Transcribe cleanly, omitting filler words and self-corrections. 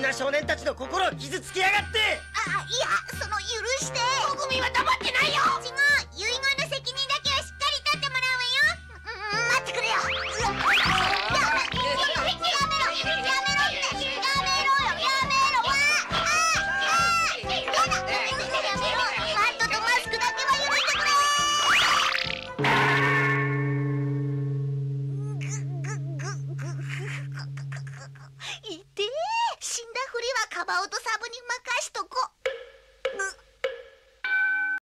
な少年たちの心を傷つけやがって。 あ、いや、許して。 国民は黙ってないよ。 違う。